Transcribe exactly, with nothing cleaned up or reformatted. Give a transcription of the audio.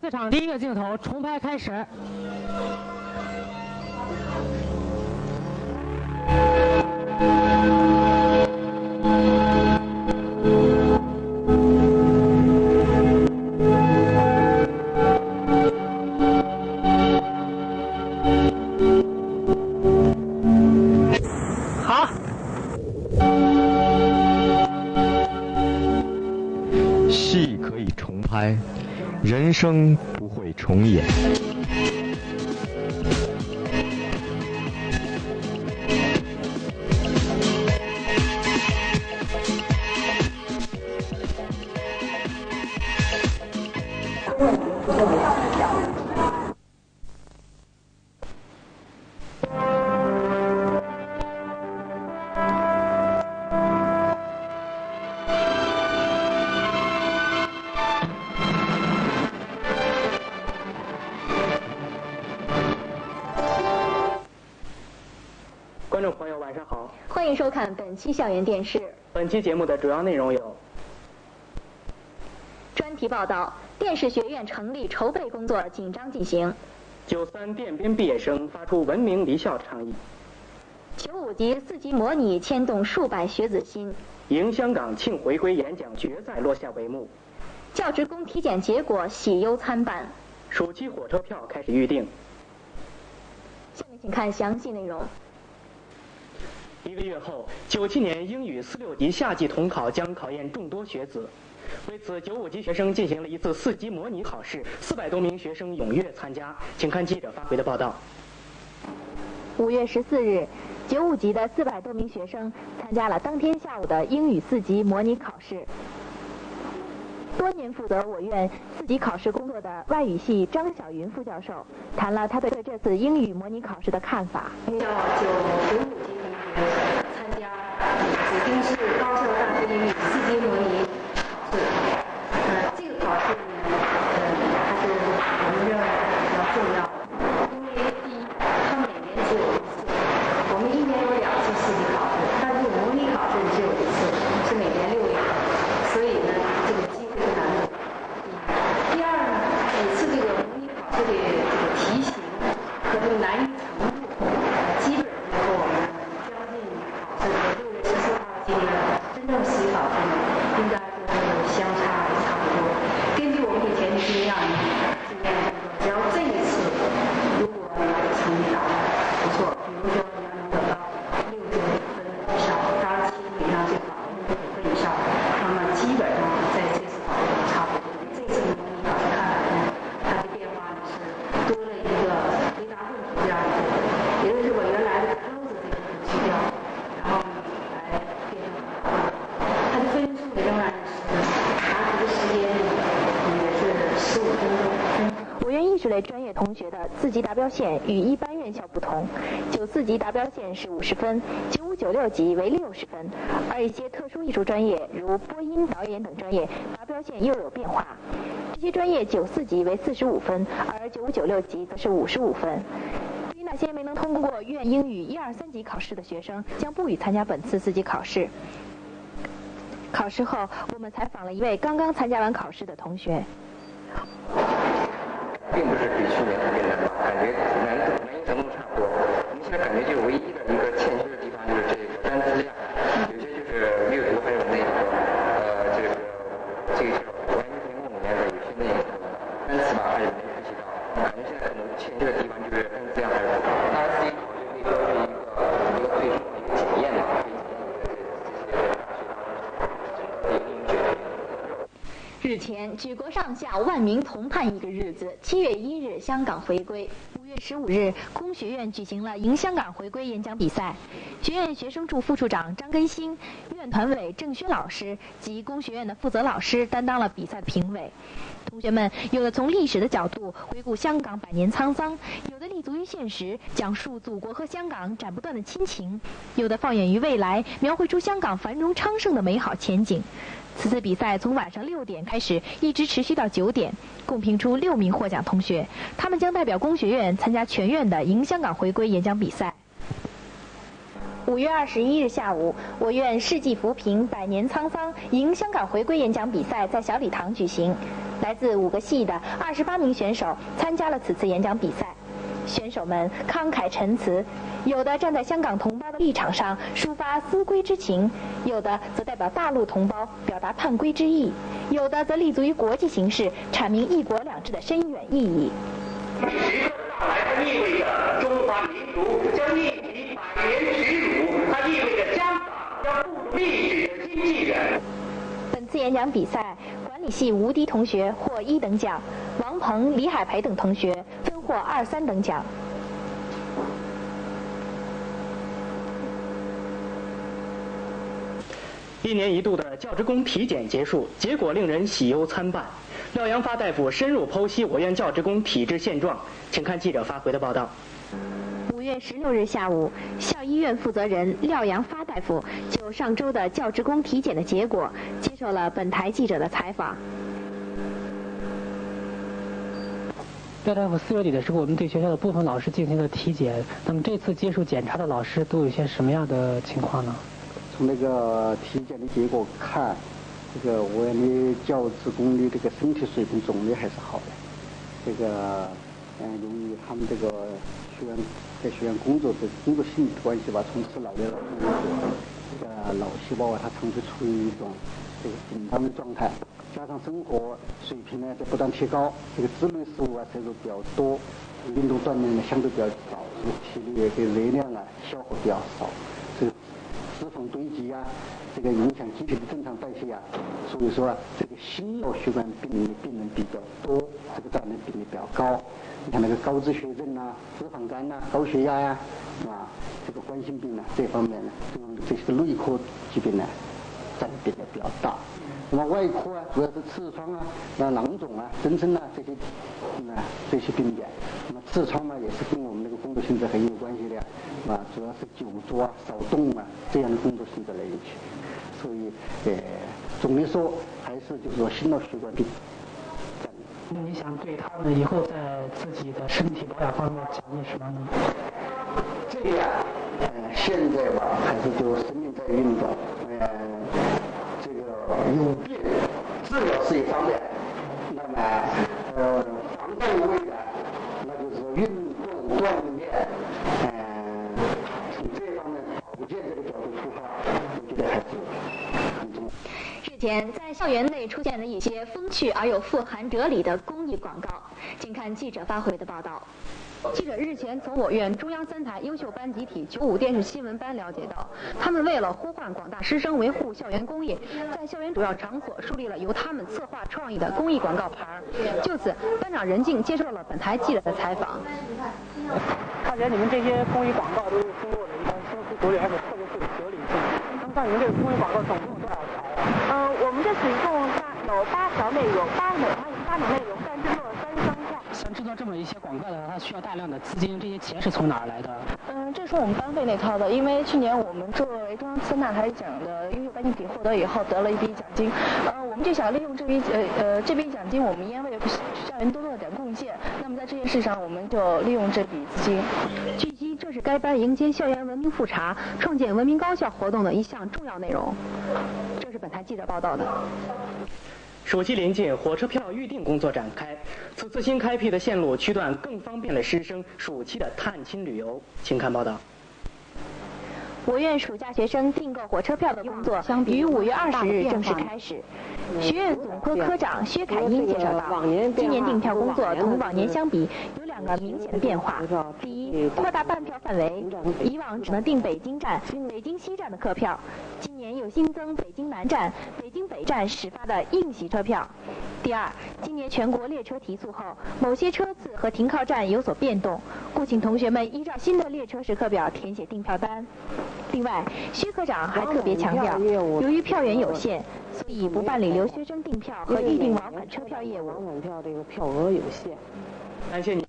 四场第一个镜头重拍开始。好。 戏可以重拍，人生不会重演。 观众朋友，晚上好， 欢迎收看本期校园电视。 本期节目的主要内容有： 专题报道，电视学院成立筹备工作紧张进行； 九三电编毕业生发出文明离校倡议； 九五级四级模拟牵动数百学子心； 迎香港庆回归演讲决赛落下帷幕； 教职工体检结果喜忧参半； 暑期火车票开始预订。 下面请看详细内容。 一个月后，九七年英语四六级夏季统考将考验众多学子。为此，九五级学生进行了一次四级模拟考试，四百多名学生踊跃参加。请看记者发回的报道。 五月十四日，九五级的四百多名学生参加了当天下午的英语四级模拟考试。多年负责我院四级考试工作的外语系张晓云副教授谈了他对这次英语模拟考试的看法。 叫九九五级同学参加紫金市高校大学英语四级模拟考试。呃，这个考试呢，呃，它是我们认为比较重要，因为第一，它每年只有一次，我们一年有两次四级考试，但是模拟考试只有一次，是每年六月，所以呢，这个机会是难得。第二呢，每次这个模拟考试的这个题型和这个难易程度，基本上和我们将近考试的六月十四号这个真正四级考试呢，应该说是相差差不多。根据我们以前的经验，经验只要这一次，如果成绩达到不错，比如说你要能得到六十五分以上，当然七十以上最好，六十五分以上，那么基本上在这次考试差不多。这次模拟考试看来呢，它的变化呢是多了一个回答问题这样一个，也就是我原来的 close 这个去掉，然后呢来变成答问。它的分数呢仍然是答题的时间也是十五分钟。 我院艺术类专业同学的四级达标线与一般院校不同，九四级达标线是五十分，九五九六级为六十分，而一些特殊艺术专业如播音、导演等专业达标线又有变化。这些专业九四级为四十五分，而九五九六级则是五十五分。对于那些没能通过院英语一二三级考试的学生，将不予参加本次四级考试。考试后，我们采访了一位刚刚参加完考试的同学。 并不是比去年特别难吧，感觉难度难易程度差不多。我们现在感觉就唯一的一个欠缺的地方就是这个单词量，有些就是阅读还有那个呃这个这个叫完形填空里面的有些那个单词吧还是没复习到，感觉现在可能欠缺的地方就是单词量还是不够。当然自己考试可以作为一个一个最终的一个检验嘛，可以检验这这些大学当中整个的英语水平。 日前，举国上下万民同盼一个日子，七月一日，香港回归。五月十五日，工学院举行了迎香港回归演讲比赛。学院学生处副处长张根兴、院团委郑轩老师及工学院的负责老师担当了比赛的评委。同学们有的从历史的角度回顾香港百年沧桑，有的立足于现实，讲述祖国和香港斩不断的亲情，有的放眼于未来，描绘出香港繁荣昌盛的美好前景。此次比赛从晚上六点开始，一直持续到九点，共评出六名获奖同学，他们将代表工学院参加全院的迎香港回归演讲比赛。五月二十一日下午，我院世纪扶贫百年沧桑迎香港回归演讲比赛在小礼堂举行。 来自五个系的二十八名选手参加了此次演讲比赛。选手们慷慨陈词，有的站在香港同胞的立场上抒发思归之情，有的则代表大陆同胞表达叛归之意，有的则立足于国际形势，阐明一国两制的深远意义。 时刻的到来，它意味着中华民族将逆袭百年耻辱，它意味着香港将步入历史的新纪元。 本次演讲比赛，管理系吴迪同学获一等奖，王鹏、李海培等同学分获二三等奖。 一年一度的教职工体检结束，结果令人喜忧参半。廖扬发大夫深入剖析我院教职工体制现状，请看记者发回的报道。 五月十六日下午，校医院负责人廖扬发大夫就上周的教职工体检的结果接受了本台记者的采访。 廖大夫，四月底的时候，我们对学校的部分老师进行了体检。那么这次接受检查的老师都有些什么样的情况呢？ 从那个体检的结果看，这个我院的教职工的这个身体水平总的还是好的。这个，嗯，由于他们这个学院在学院工作的工作性质关系吧，从事劳累劳动工作，这个脑细胞啊，它长期处于一种这个紧张的状态，加上生活水平呢在不断提高，这个脂类食物啊摄入比较多，运动锻炼呢相对比较少，体力的热量啊消耗比较少，这个脂肪堆积啊，这个影响机体的正常代谢啊，所以说啊，这个心脑血管病的病人比较多，这个占的比例比较高。你看那个高脂血症呐、脂肪肝呐、高血压呀、啊，这个冠心病呢这方面呢，这个这些内科疾病呢占的比例比较大。那么外科啊，主要是痔疮啊、那囊肿啊、增生啊这些，嗯啊这些病变。那么痔疮嘛，也是跟我们那个工作性质很有关系的，啊，主要是久坐啊、少动啊这样的工作性质来引起。所以，呃，总的说还是就是说心脑血管病。 那你想对他们以后在自己的身体保养方面奖励什么呢？ 这个呀，呃，现在吧，还是就生命在运动，呃，这个有病治疗是一方面，那么呃，防范未然，那就是运动锻炼，呃，从这方面保健这个角度出发，我觉得还是很重要。 日前，在校园内出现了一些风趣而又富含哲理的公益广告，请看记者发回的报道。 记者日前从我院中央三台优秀班集体九五电视新闻班了解到，他们为了呼唤广大师生维护校园公益，在校园主要场所树立了由他们策划创意的公益广告牌。就此，班长任静接受了本台记者的采访。 看起来你们这些公益广告都是经过了一番深思熟虑，而且特别富有哲理性。那么像你们这个公益广告总共有多少条？ 嗯，我们这次一共有八条内容，八每条有八条内容，但制作了三十张票。 像制作这么一些广告的话，它需要大量的资金，这些钱是从哪儿来的？ 嗯，这是我们班费内掏的，因为去年我们作为中央三大台奖的优秀班集体获得以后，得了一笔奖金。呃，我们就想利用这笔呃呃这笔奖金，我们应为校园多做点贡献。那么在这件事上，我们就利用这笔资金。 据悉，这是该班迎接校园文明复查、创建文明高校活动的一项重要内容。这是本台记者报道的。 暑期临近，火车票预订工作展开。此次新开辟的线路区段更方便了师生暑期的探亲旅游。请看报道。 我院暑假学生订购火车票的工作于五月二十日正式开始。学院总科科长薛凯英介绍到，今年订票工作同往年相比有两个明显的变化。第一，扩大办票范围，以往只能订北京站、北京西站的客票，今年又新增北京南站、北京北站始发的应急车票。第二，今年全国列车提速后，某些车次和停靠站有所变动，故请同学们依照新的列车时刻表填写订票单。另外，薛科长还特别强调，由于票源有限，所以不办理留学生订票和预订往返车票业务。 往返票这个票额有限。 感谢你。